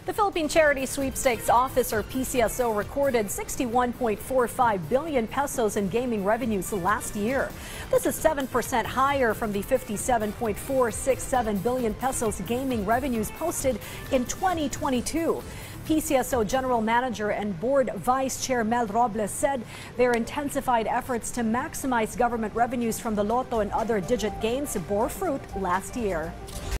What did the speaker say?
The Philippine Charity Sweepstakes Office, or PCSO, recorded 61.45 billion pesos in gaming revenues last year. This is 7% higher from the 57.467 billion pesos gaming revenues posted in 2022. PCSO General Manager and Board Vice Chair Mel Robles said their intensified efforts to maximize government revenues from the Lotto and other digit games bore fruit last year.